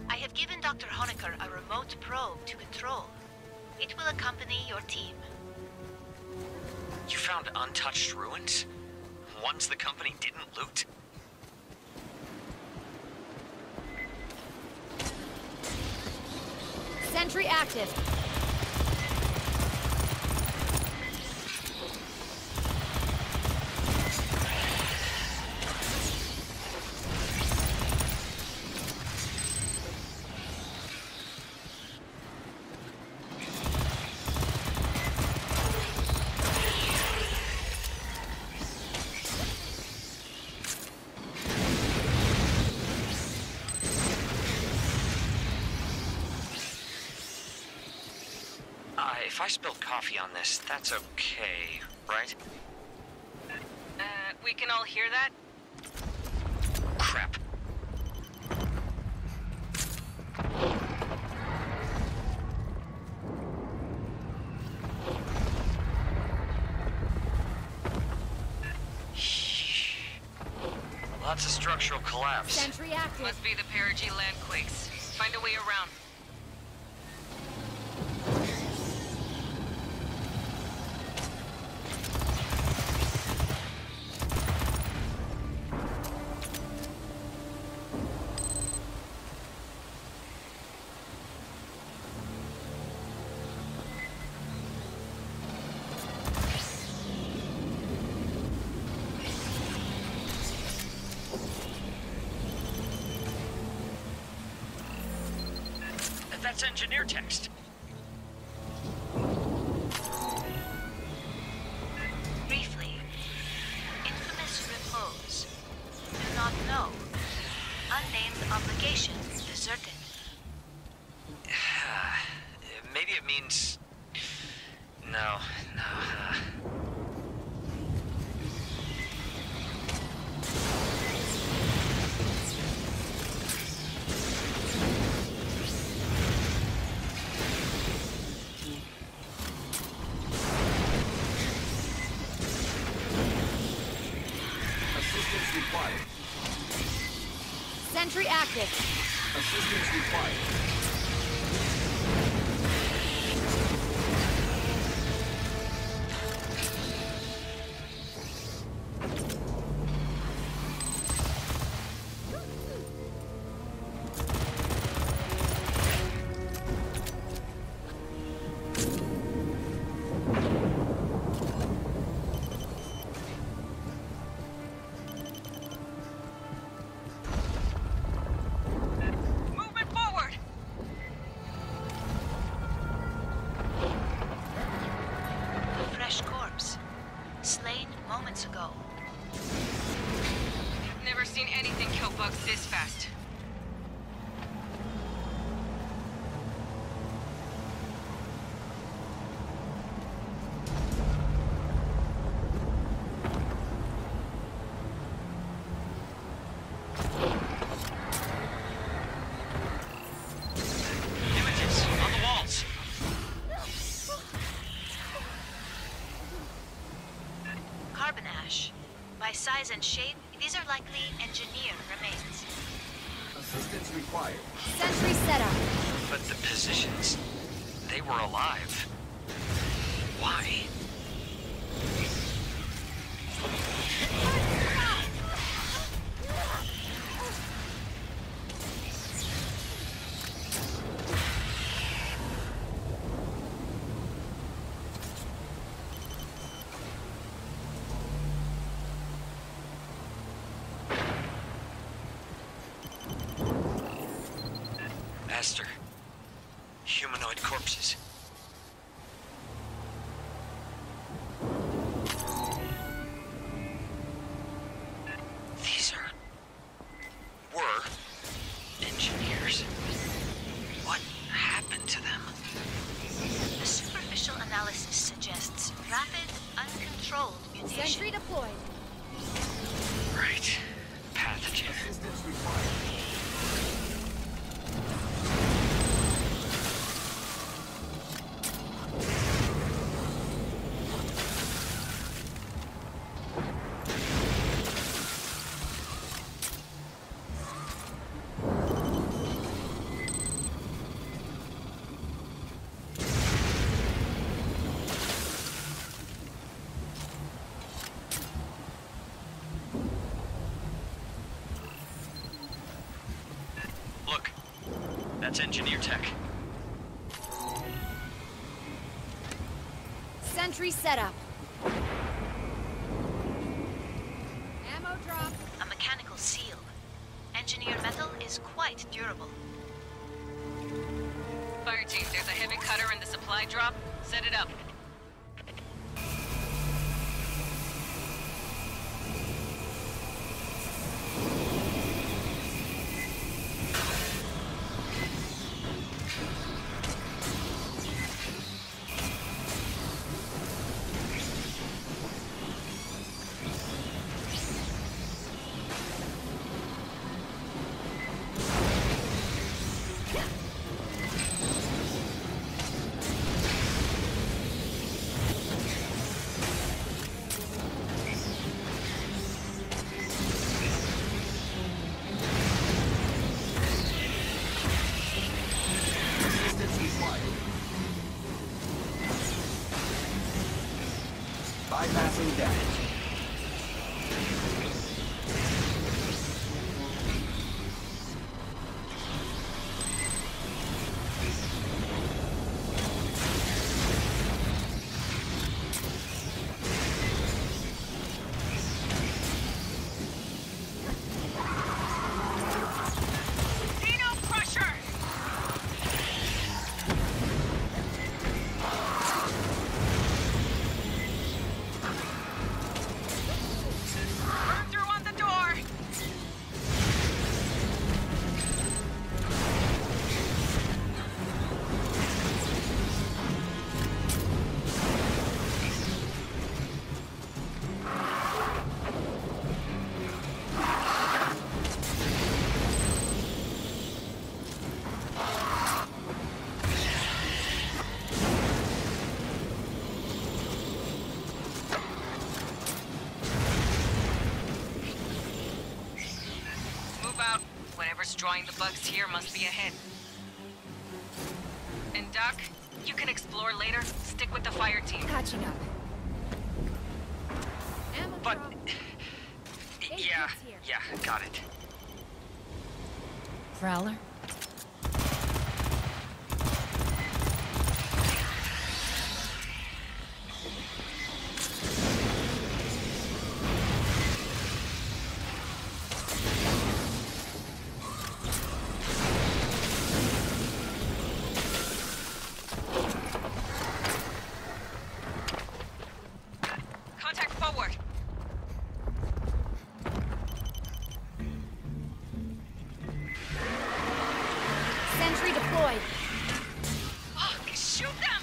I have given Dr. Honecker a remote probe to control. It will accompany your team. You found untouched ruins? Ones the company didn't loot? Sentry active. If I spilled coffee on this, that's okay, right? We can all hear that? Crap. Lots of structural collapse. Sentry active. Must be the perigee landquakes. Find a way around. That's engineer text. Briefly, infamous repose. Do not know. Unnamed obligation deserted. Maybe it means... No. Assistance required. Sentry active. Assistance required. Moving forward! Fresh corpse. Slain moments ago. Never seen anything kill bugs this fast. Images on the walls. Carbon ash. By size and shape, these are likely engineer remains. Assistance required. Sentry set up. But the positions, they were alive. Why? Master. Humanoid corpses. These were engineers. What happened to them? The superficial analysis suggests rapid, uncontrolled mutation. Sentry deployed. Right. Pathogen. Assistance required. That's engineer tech. Sentry set up. Ammo drop. A mechanical seal. Engineered metal is quite durable. Fire team, there's a heavy cutter in the supply drop. Set it up. Assistance required. Bypassing damage. Dino crusher! Burn through on the door! Move out. Whatever's drawing the bugs here must be ahead. And Doc, you can explore later. Stick with the fire team. Catching up. Ammo But... drop. Yeah, kids here. yeah, got it. Prowler. Contact forward. Sentry deployed. Fuck! Shoot them!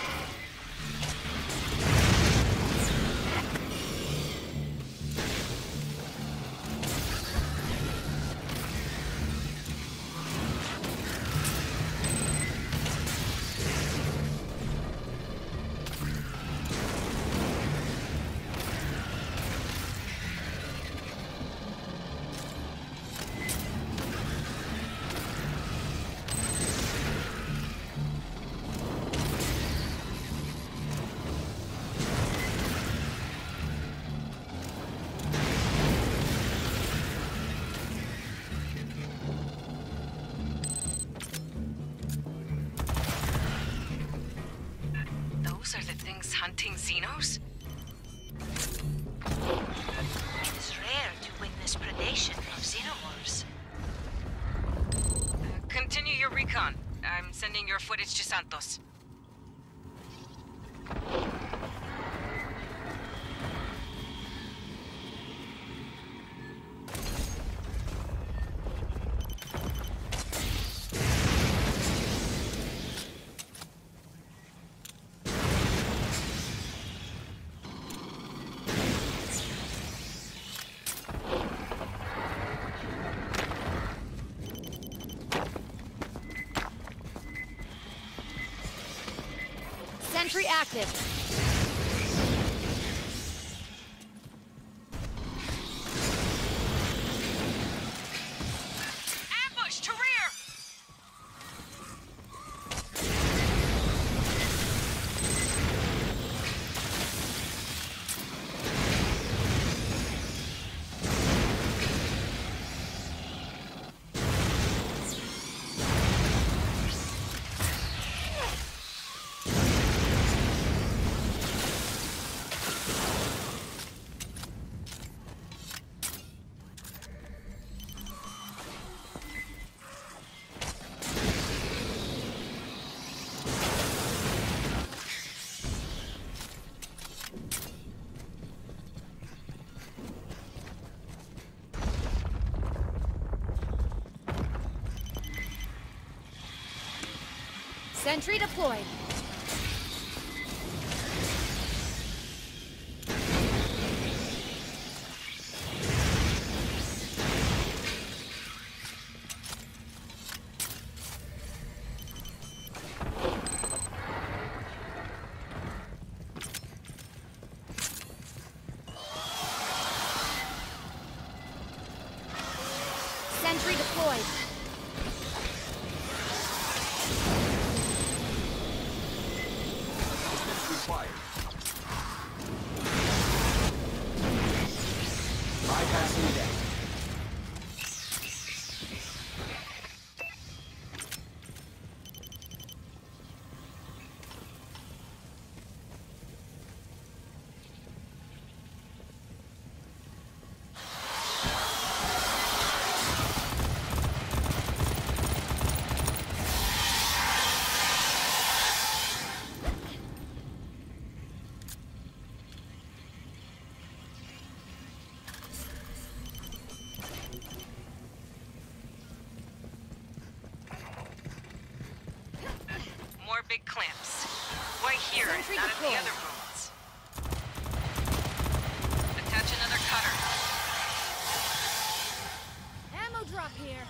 Those are the things hunting Xenos? It is rare to witness predation of xenomorphs. Continue your recon. I'm sending your footage to Santos. Sentry active. Ambush to rear! Sentry deployed. Sentry deployed. Required. Bypassing deck. More big clamps. Right here, Sentry not in the deployed. other rooms. Attach another cutter. Ammo drop here.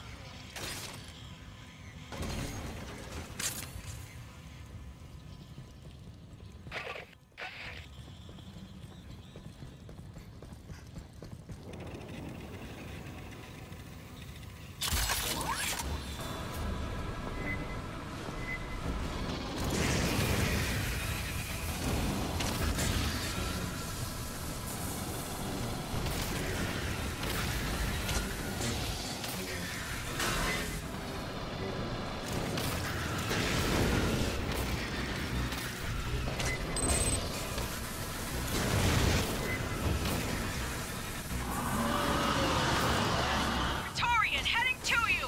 Praetorian, heading to you!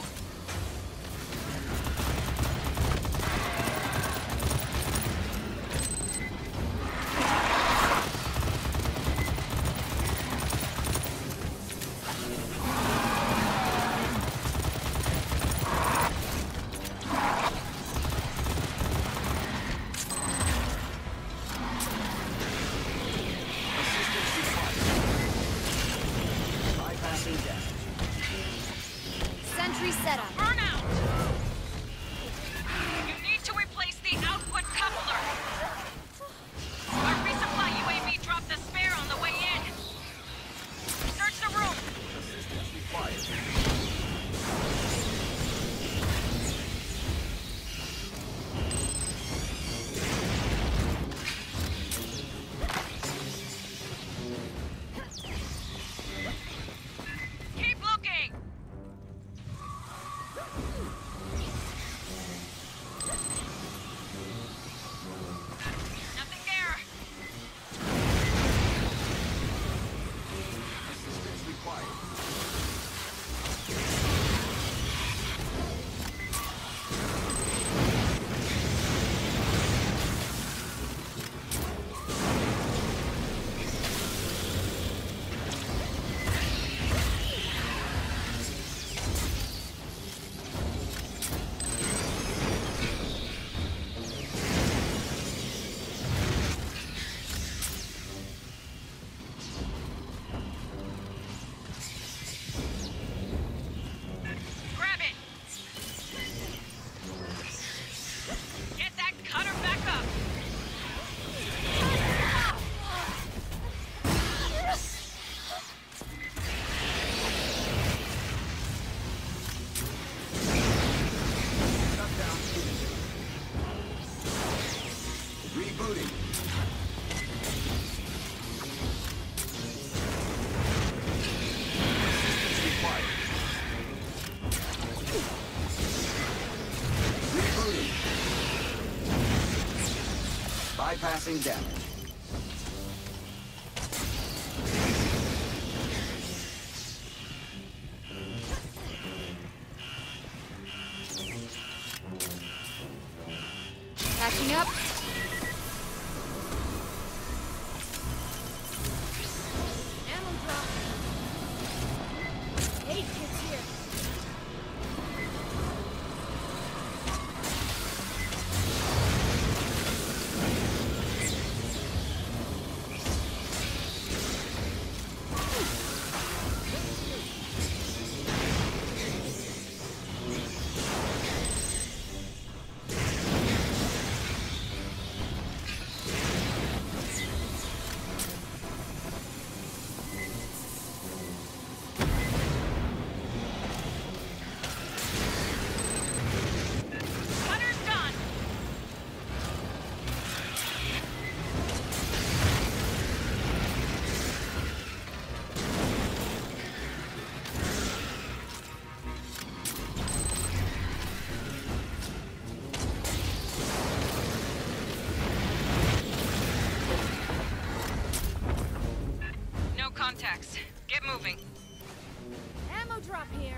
Assistance required. Bypassing deck. Sentry setup. Burnout! You need to replace the output coupler. Our resupply UAV dropped the spare on the way in. Search the room. Assistance required. Keep looking! Nothing there. Assistance required. Grab it! Get that cutter back up! Shut down. Rebooting. Assistance required. Rebooting. Bypassing damage. Catching up. Ammo drop. Aid kits here. moving. Ammo drop here.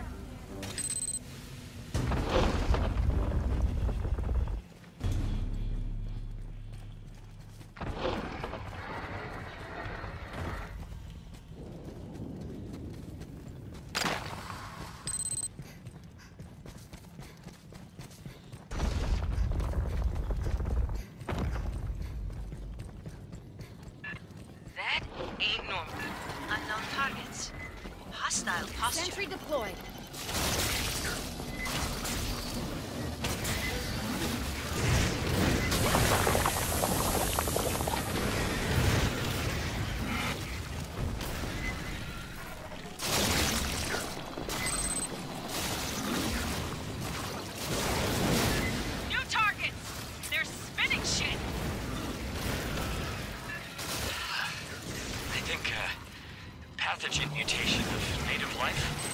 That ain't normal. Unknown targets. Hostile posture. Sentry deployed. New targets! They're spinning shit! I think, pathogen mutation of native life.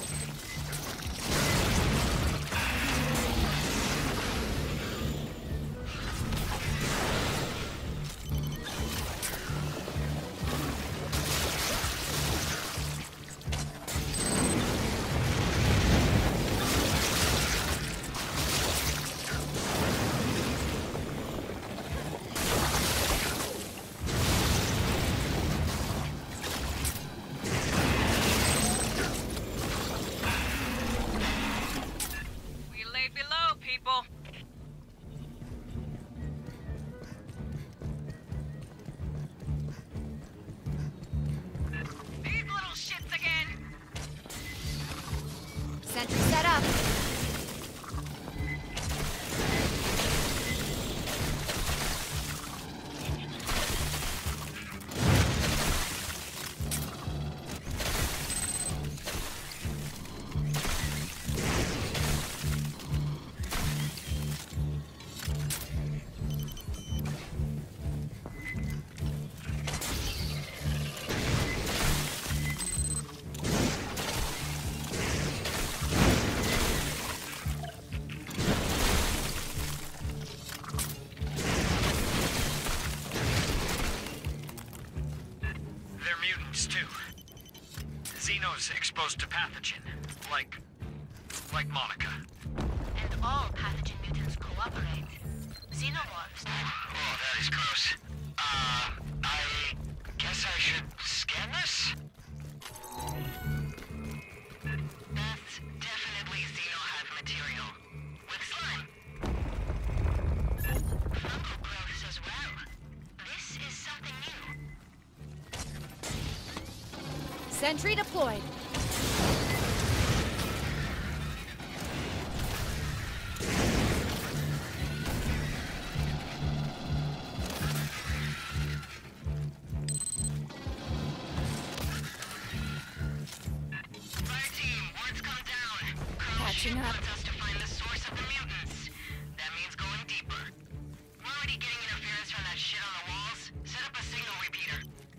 We lay below, people. These little shits again! Sentry set up. They're mutants, too. Xenos exposed to pathogen. Like Monica. And all pathogen mutants cooperate. Xenomorphs. Oh, that is gross. I guess I should scan this? That's definitely xenohive material. With slime. Fungal growths as well. This is something new. Sentry deployed. Fire team, word's come down. Patching up. Wants us to find the source of the mutants. That means going deeper. We're already getting interference from that shit on the walls. Set up a signal repeater.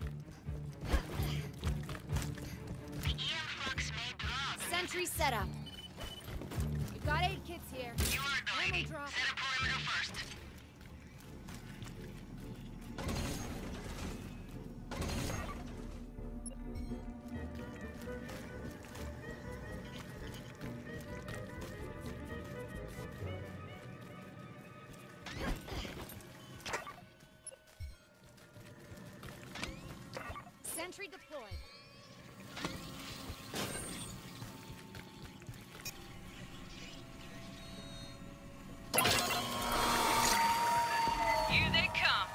The EM flux may drop. Sentry set up. We've got aid kits here. You heard the Ammo lady. drop. Set a perimeter first. Sentry deployed. Here they come.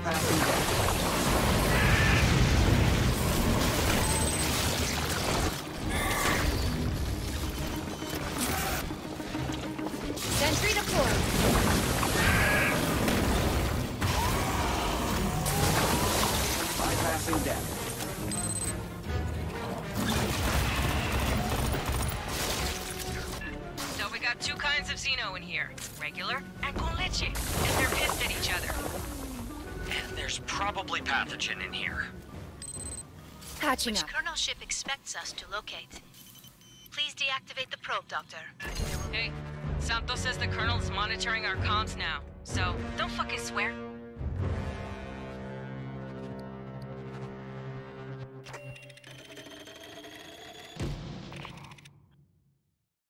Bypassing damage. Sentry deployed. Bypassing damage. So we got two kinds of Xeno in here. Regular and con leche. And they're pissed at each other. And there's probably pathogen in here. Patching Which up. Colonel ship expects us to locate. Please deactivate the probe, Doctor. Hey, Santos says the Colonel's monitoring our comms now. So, don't fucking swear.